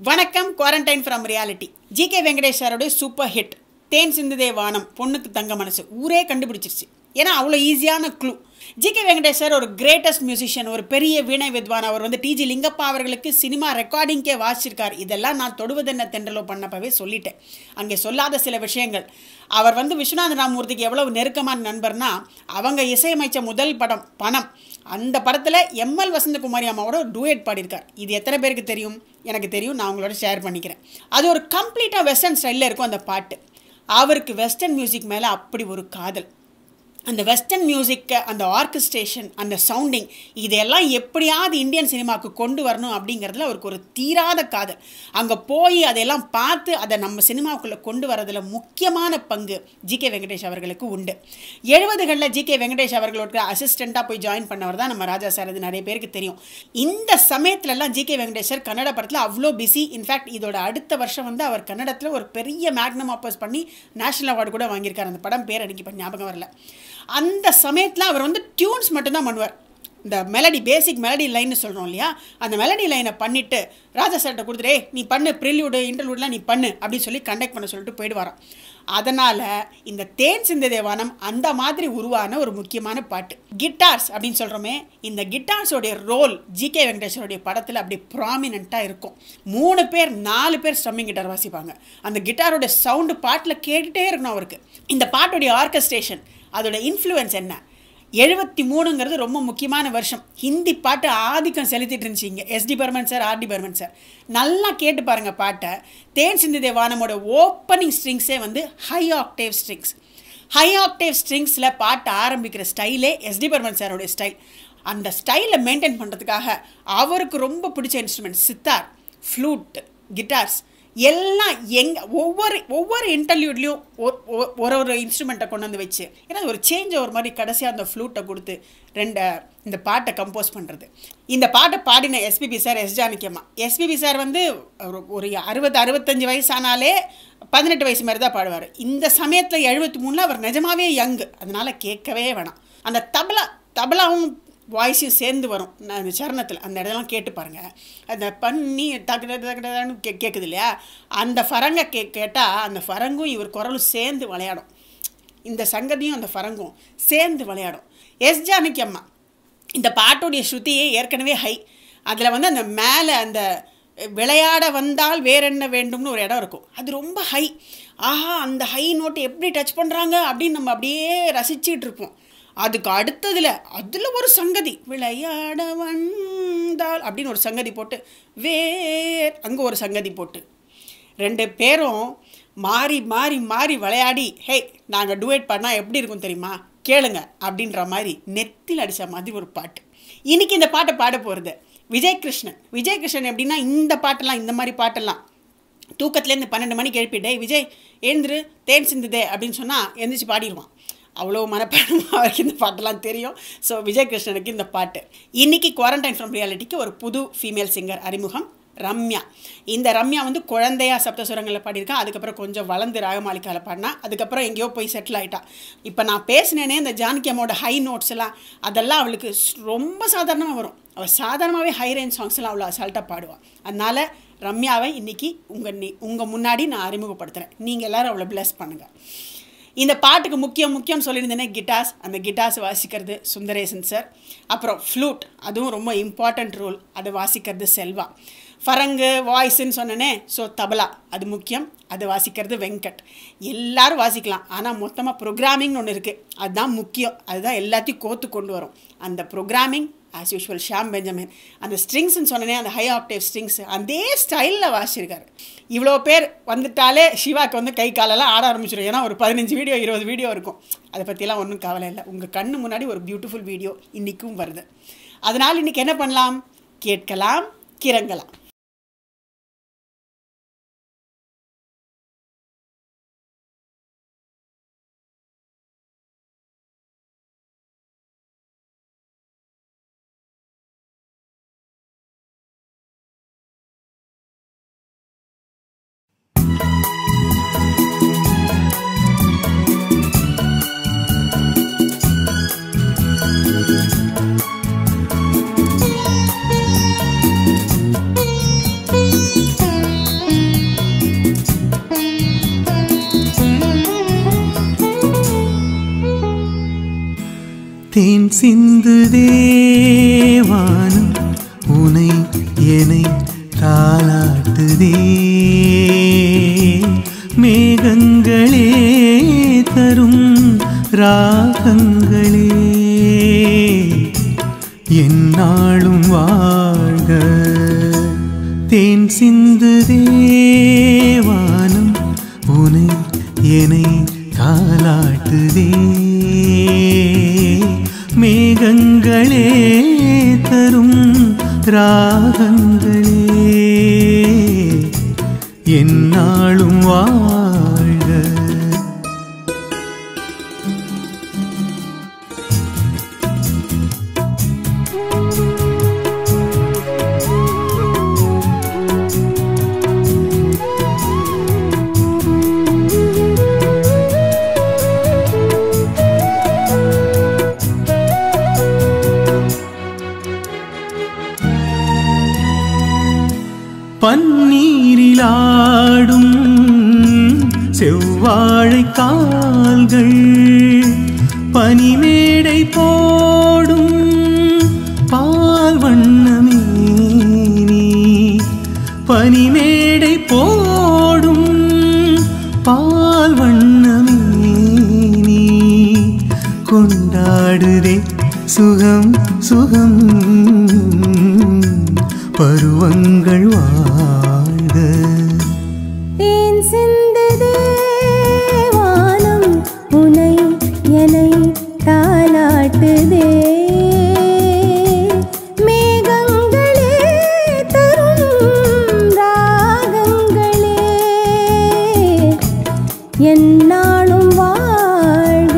வணக்கம் quarantine from reality. GK Venkatesh சாரோட super hit தேன் சிந்துதே வானம் பொண்ணுக்கு தங்க மனசு ஊரே கண்டுபிடிச்சிருச்சு. ஏன்னா அவ்வளோ ஈஸியான க்ளூ. ஜிகே வெங்கடேஷ் சார் ஒரு கிரேட்டஸ்ட் மியூசிஷியன், ஒரு பெரிய வீணை வித்வான். அவர் டிஜி லிங்கப்பா அவர்களுக்கு சினிமா ரெக்கார்டிங்கே வாசிச்சிருக்கார். இதெல்லாம் நான் தொடுவதென்ன தென்றலோ பண்ணப்பவே சொல்லிட்டேன். அங்கே சொல்லாத சில விஷயங்கள். அவர் விஸ்வநாத ராமமூர்த்திக்கு எவ்வளவு நெருக்கமான நண்பர்னா, அவங்க இசையமைச்ச முதல் படம் பணம், அந்த படத்தில் எம்எல் வசந்தகுமாரி அம்மாவோட ஒரு டூயட் பாடியிருக்கார். இது எத்தனை பேருக்கு தெரியும்? எனக்கு தெரியும், நான் உங்களோட ஷேர் பண்ணிக்கிறேன். அது ஒரு கம்ப்ளீட்டாக வெஸ்டர்ன் ஸ்டைலில் இருக்கும் அந்த பாட்டு. அவருக்கு வெஸ்டர்ன் மியூசிக் மேலே அப்படி ஒரு காதல். அந்த வெஸ்டர்ன் மியூசிக்கை, அந்த ஆர்கெஸ்ட்ரேஷன், அந்த சவுண்டிங், இதெல்லாம் எப்படியாவது இந்தியன் சினிமாவுக்கு கொண்டு வரணும் அப்படிங்கிறதுல அவருக்கு ஒரு தீராத காதல். அங்கே போய் அதையெல்லாம் பார்த்து அதை நம்ம சினிமாவுக்குள்ளே கொண்டு வரதில் முக்கியமான பங்கு ஜிகே வெங்கடேஷ் அவர்களுக்கு உண்டு. 70களில் ஜிகே வெங்கடேஷ் அவர்களோட அசிஸ்டண்ட்டாக போய் ஜாயின் பண்ணவர் தான் நம்ம ராஜா சார். அது நிறைய பேருக்கு தெரியும். இந்த சமயத்துலலாம் ஜிகே வெங்கடேஷர் கன்னட படத்தில் அவ்வளோ பிஸி. இன்ஃபேக்ட் இதோட அடுத்த வருஷம் அவர் கன்னடத்தில் ஒரு பெரிய மேக்னம் ஆப்பர்ஸ் பண்ணி நேஷனல் அவார்டு கூட வாங்கியிருக்கார். அந்த படம் பேர் எனக்கு இப்போ ஞாபகம் வரல. அந்த சமயத்தில் அவர் டியூன்ஸ் மட்டும்தான் பண்ணுவார். இந்த மெலடி, பேசிக் மெலடி லைன்னு சொல்கிறோம் இல்லையா, அந்த மெலடி லைனை பண்ணிவிட்டு ராஜா சார்கிட்ட கொடுத்துட்டே நீ பண்ணு, ப்ரில்யூடு இன்டர்லூட்லாம் நீ பண்ணு அப்படின்னு சொல்லி கண்டக்ட் பண்ண சொல்லிட்டு போயிடுவாராம். அதனால் இந்த தேன் சிந்துதே வானம் அந்த மாதிரி உருவான ஒரு முக்கியமான பாட்டு. கிட்டார்ஸ் அப்படின்னு சொல்கிறோமே, இந்த கிட்டார்ஸோடைய ரோல் ஜிகே வெங்கடேஷனுடைய படத்தில் அப்படி ப்ராமினெண்ட்டாக இருக்கும். 3 பேர் 4 பேர் ஸ்ட்ரம்மிங் கிட்டார் வாசிப்பாங்க. அந்த கிட்டாரோட சவுண்டு பாட்டில் கேட்டுகிட்டே இருக்கணும் அவருக்கு. இந்த பாட்டுடைய ஆர்கெஸ்ட்ரேஷன், அதோட இன்ஃப்ளூயன்ஸ் என்ன? 73ங்கிறது ரொம்ப முக்கியமான வருஷம். ஹிந்தி பாட்டு ஆதிக்கம் செலுத்திட்டு இருந்துச்சிங்க. SD Burman sir, RD Burman sir. நல்லா கேட்டு பாருங்கள் பாட்டை. தேன் சிந்துதே வானமோட ஓப்பனிங் ஸ்ட்ரிங்ஸே high octave strings. High octave ஸ்ட்ரிங்ஸில் பாட்டு ஆரம்பிக்கிற ஸ்டைலே எஸ்டி பர்மன் சாரோடைய ஸ்டைல். அந்த ஸ்டைலை மெயின்டைன் பண்ணுறதுக்காக அவருக்கு ரொம்ப பிடிச்ச இன்ஸ்ட்ருமெண்ட் சித்தார், ஃப்ளூட், கிட்டார்ஸ் எல்லாம் ஒவ்வொரு இன்டர்வியூட்லேயும் ஒரு இன்ஸ்ட்ருமெண்ட்டை கொண்டு வச்சு, ஏன்னா ஒரு சேஞ்ச் ஒரு மாதிரி கடைசியாக அந்த ஃப்ளூட்டை கொடுத்து இந்த பாட்டை கம்போஸ் பண்ணுறது. இந்த பாட்டை பாடின எஸ்பிபி சார், எஸ் ஜானகி அம்மா. எஸ்பிபி சார் ஒரு 60-65 வயசானாலே 18 வயசு மாதிரி தான் பாடுவார். இந்த சமயத்தில் 73ல் அவர் நிஜமாவே யங்கு, அதனால் கேட்கவே வேணாம். அந்த தபலாவும் வாய்ஸையும் சேர்ந்து வரும் அந்த சரணத்தில். அந்த இடம்லாம் கேட்டு பாருங்கள். அந்த பண்ணி டக்குன்னு கேட்குது இல்லையா, அந்த ஃபரங்க கேட்டால் அந்த ஃபரங்கும் இவர் குரலும் சேர்ந்து விளையாடும். இந்த சங்கதியும் அந்த ஃபரங்கும் சேர்ந்து விளையாடும். எஸ் ஜானகி அம்மா இந்த பாட்டுடைய ஸ்ருதியே ஏற்கனவே ஹை. அதில் அந்த மேலே அந்த விளையாட வந்தால் வேற என்ன வேண்டும்னு ஒரு இடம் இருக்கும், அது ரொம்ப ஹை. ஆஹா, அந்த ஹை நோட்டு எப்படி டச் பண்ணுறாங்க அப்படின்னு நம்ம அப்படியே ரசிச்சுட்டு இருப்போம். அதுக்கு அதில் ஒரு சங்கதி, விளையாட வந்தால் அப்படின்னு ஒரு சங்கதி போட்டு, அங்கே ஒரு சங்கதி போட்டு, 2 பேரும் மாறி மாறி மாறி விளையாடி, ஹே நாங்கள் டூயட் பாடினா எப்படி இருக்கும் தெரியுமா, கேளுங்க அப்படின்ற மாதிரி நெத்தியில் அடித்த மாதிரி ஒரு பாட்டு. இன்றைக்கி இந்த பாட்டை பாட போகிறது விஜய் கிருஷ்ணன். எப்படின்னா இந்த பாட்டெல்லாம், இந்த மாதிரி பாட்டெல்லாம் தூக்கத்துலேருந்து 12 மணிக்கு எழுப்பிட்டே விஜய் எழுந்துரு தேன் சிந்துதே அப்படின்னு சொன்னால் எந்திரிச்சு பாடிடுவான். அவ்வளோ மனப்பாடமாக அவருக்கு இந்த பாட்டெல்லாம் தெரியும். ஸோ விஜய் கிருஷ்ணனுக்கு இந்த பாட்டு. இன்றைக்கி குவாரண்டைன் ஃப்ரம் ரியாலிட்டிக்கு ஒரு புது ஃபீமேல் சிங்கர் அறிமுகம், ரம்யா. இந்த ரம்யா குழந்தையா சப்தசுரங்களில் பாடியிருக்கா. அதுக்கப்புறம் கொஞ்சம் வளர்ந்து ராகமாலிகாவில் பாடினா, அதுக்கப்புறம் எங்கேயோ போய் செட்டில் ஆகிட்டா. இப்போ நான் பேசினேனே இந்த ஜானகி அம்மாவோட ஹை நோட்ஸ் எல்லாம், அதெல்லாம் அவளுக்கு ரொம்ப சாதாரணமாக வரும். அவள் சாதாரணமாகவே ஹை ரேஞ்ச் சாங்ஸ்லாம் அவ்வளோ அசால்ட்டாக பாடுவாள். அதனால் ரம்யாவை இன்றைக்கி உங்கள் முன்னாடி நான் அறிமுகப்படுத்துகிறேன். நீங்கள் எல்லோரும் அவளை பிளஸ் பண்ணுங்கள். இந்த பாட்டுக்கு முக்கியம் சொல்லியிருந்தேனே கிட்டார்ஸ். அந்த கிட்டார்ஸ் வாசிக்கிறது சுந்தரேசன் சார். அப்புறம் ஃப்ளூட், அதுவும் ரொம்ப இம்பார்ட்டண்ட் ரோல், அதை வாசிக்கிறது செல்வா. ஃபரங்கு வாய்ஸுன்னு சொன்னனே, ஸோ தபலா அது முக்கியம், அது வாசிக்கிறது வெங்கட். எல்லோரும் வாசிக்கலாம், ஆனால் மொத்தமாக ப்ரோக்ராமிங்னு ஒன்று இருக்குது, அதுதான் முக்கியம். அதுதான் எல்லாத்தையும் கோத்து கொண்டு வரும். அந்த programming as usual Sham Benjamin. அந்த ஸ்ட்ரிங்ஸ்ன்னு சொன்னனே, அந்த ஹை ஆக்டேவ் ஸ்ட்ரிங்ஸ் அதே ஸ்டைலில் வாசிச்சிருக்காரு. இவ்வளோ பேர் வந்துட்டாலே சிவாக்கு கை காலெல்லாம் ஆட ஆரம்பிச்சிடும். ஏன்னா ஒரு 15 வீடியோ 20 வீடியோ இருக்கும். அதை பற்றியெல்லாம் ஒன்றும் கவலை இல்லை. உங்கள் கண்ணு முன்னாடி ஒரு பியூட்டிஃபுல் வீடியோ இன்றைக்கும் வருது. அதனால் இன்றைக்கி என்ன பண்ணலாம்? கேட்கலாம், கிறங்கலாம். தேன் சிந்துதே வானம் உனை என்னை தாலாட்டுதே மேகங்களே தரும் ராகங்களே என்னாலும் வாழ்க தேன் சிந்துதே வானம் உனை என்னை தாலாட்டுதே மேகங்களே தரும் ராகங்களே என்னாலும் வாழ்க பன்னீரிலாடும் செவ்வாழை கால்கள் பனிமேடை போடும் பால் வண்ணமே நீ பனிமேடை போடும் பால் வண்ணமே நீ கொண்டாடுதே சுகம் சுகம் பருவங்கள் வாழ்க தேன் சிந்துதே வானம் உனை என்னை தாலாட்டுதே மேகங்களே தரும் ராகங்களே என்னாலும் வாழ்க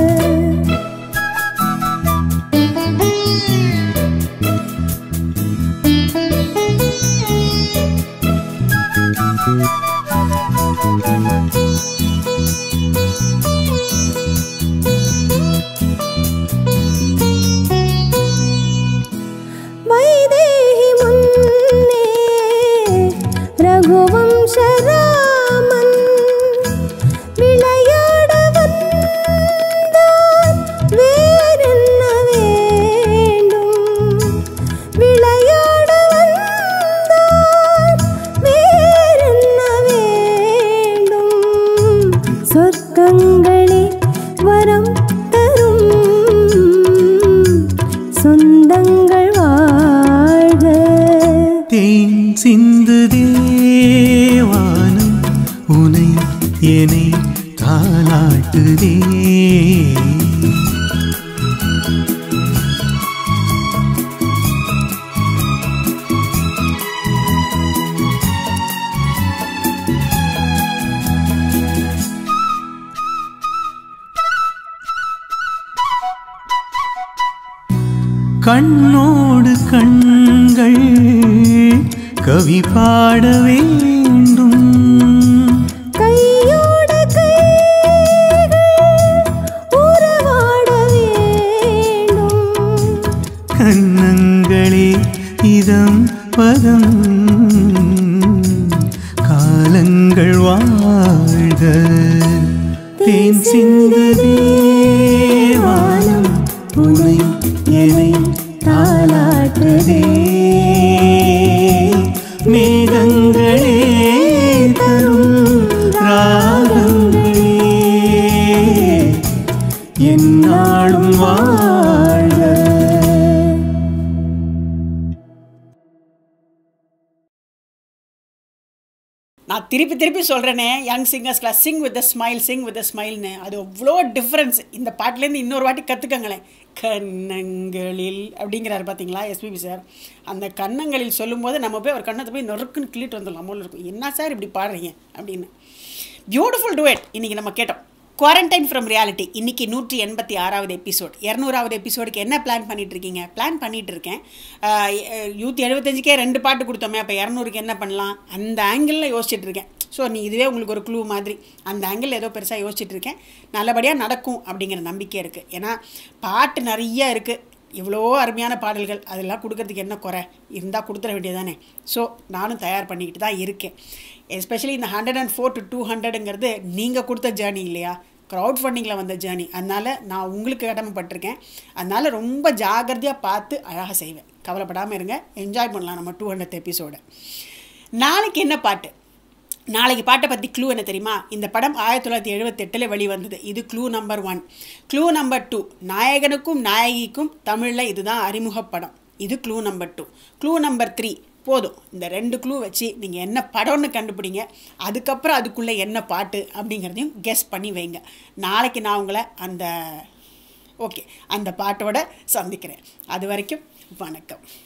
வைதேகி முன்னே ரகுவம்சராமன் விளையாட வந்தான் வேறென்ன வேண்டும் விளையாட வந்தான் வேறென்ன வேண்டும் சொர்க்கங்களே வரம் தரும் சொந்தங்கள் வாழ்க தேன் சிந்துதே வானம் உனை என்னை தாலாட்டுதே கண்ணோடு கண்கள் கவி பாட வேண்டும் கையோடு கைகள் உறவாட வேண்டும் கண்ணங்களே இதம் பதம் காலங்கள் வாழ்க தேன் சிந்துதே வானம் உனை என்னை தாலாட்டுதே மேகங்களே தரும் ராகங்களே என்னாலும் வாழ்க நான் திருப்பி திருப்பி சொல்கிறேனே young singers class sing with the ஸ்மைல்னு அது அவ்வளோ டிஃப்ரென்ஸ். இந்த பாட்டிலேருந்து இன்னொரு வாட்டி கற்றுக்கங்களேன். கன்னங்களில் அப்படிங்கிறாரு பார்த்தீங்களா எஸ்பிபி சார். அந்த கன்னங்களில் சொல்லும்போது நம்ம போய் ஒரு கண்ணத்தை போய் நொறுக்குன்னு கிள்ளிட்டு வந்துடலாம். போல இருக்கும், என்ன சார் இப்படி பாடுறீங்க அப்படின்னு. பியூட்டிஃபுல் டுவேட் இன்றைக்கி நம்ம கேட்டோம். குவாரண்டைன் ஃப்ரம் ரியாலிட்டி இன்றைக்கி 186வது எபிசோட். 200வது எபிசோடுக்கு என்ன பிளான் பண்ணிகிட்ருக்கீங்க? பிளான் பண்ணிகிட்டு இருக்கேன். 175க்கே 2 பாட்டு கொடுத்தோமே, அப்போ 200க்கு என்ன பண்ணலாம் அந்த ஆங்கிளில் யோசிச்சுட்ருக்கேன். ஸோ இதுவே உங்களுக்கு ஒரு க்ளூ மாதிரி அந்த ஆங்கிள் ஏதோ பெருசாக யோசிச்சுட்ருக்கேன். நல்லபடியாக நடக்கும் அப்படிங்கிற நம்பிக்கை இருக்குது. ஏன்னா பாட்டு நிறைய இருக்குது, இவ்வளோ அருமையான பாடல்கள், அதெல்லாம் கொடுக்கறதுக்கு என்ன குறை இருந்தால் கொடுத்துட வேண்டியதானே. ஸோ நானும் தயார் பண்ணிக்கிட்டு தான் இருக்கேன். எஸ்பெஷலி இந்த 104 to 200ங்கிறது நீங்கள் கொடுத்த ஜேர்னி இல்லையா. க்ரௌட் ஃபண்டிங்கில் வந்த ஜேர்னி. அதனால் நான் உங்களுக்கு கடமைப்பட்டிருக்கேன். அதனால் ரொம்ப ஜாகிரதையாக பார்த்து அழகாக செய்வேன். கவலைப்படாமல் இருங்க, என்ஜாய் பண்ணலாம் நம்ம 200th எபிசோடை. நாளைக்கு என்ன பாட்டு? நாளைக்கு பாட்டை பற்றி க்ளூ என்ன தெரியுமா? இந்த படம் 1978 வெளிவந்தது. இது க்ளூ நம்பர் 1. க்ளூ நம்பர் 2, நாயகனுக்கும் நாயகிக்கும் தமிழில் இதுதான் அறிமுக படம். இது க்ளூ நம்பர் 2. க்ளூ நம்பர் 3 போதும். இந்த 2 க்ளூ வச்சு நீங்கள் என்ன படம்னு கண்டுபிடிங்க. அதுக்கப்புறம் அதுக்குள்ளே என்ன பாட்டு அப்படிங்கிறதையும் கெஸ் பண்ணி வைங்க. நாளைக்கு நான் உங்களை அந்த பாட்டோட சந்திக்கிறேன். அது வரைக்கும் வணக்கம்.